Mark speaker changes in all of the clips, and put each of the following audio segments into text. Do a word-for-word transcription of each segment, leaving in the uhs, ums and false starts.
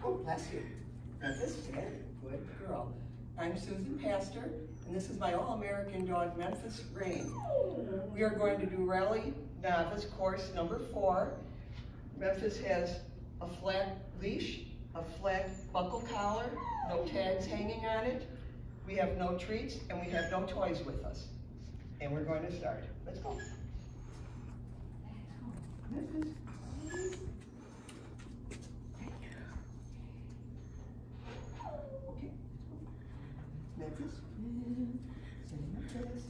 Speaker 1: Oh, bless you. Memphis, good, good girl. I'm Susan Pastor, and this is my All-American dog, Memphis Rain. We are going to do Rally Novice course number four. Memphis has a flat leash, a flat buckle collar, no tags hanging on it. We have no treats, and we have no toys with us. And we're going to start. Let's go. Memphis. Okay. Memphis. Say Memphis.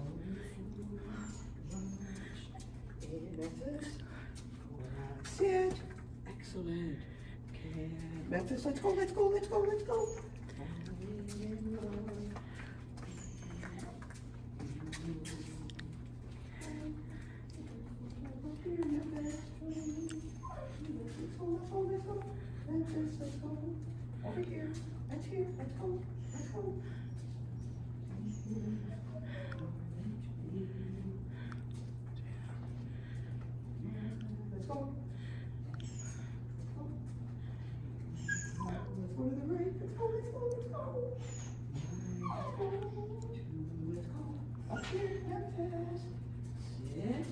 Speaker 1: And Memphis. Sit. Excellent. Okay. Memphis, let's go, let's go, let's go, let's go. Let's go. Over here. That's here. Let's go. Let's go. Let's go. Let's go to the right. Let's go. Let's go. Let's go. Let's go. Let's go. Up here. Memphis. Sit.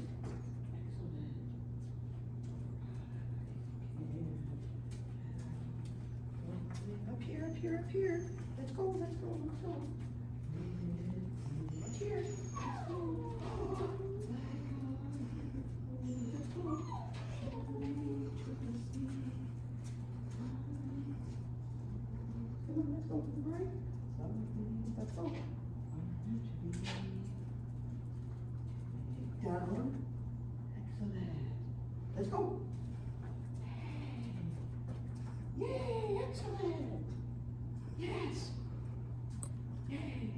Speaker 1: Up here, up here, up here. Let's go, let's go, let's go. Up here. Let's go. Let's go. Come on, let's go to the right. Let's go. Down. Excellent. Let's go. Yay, excellent. Yes. Yay.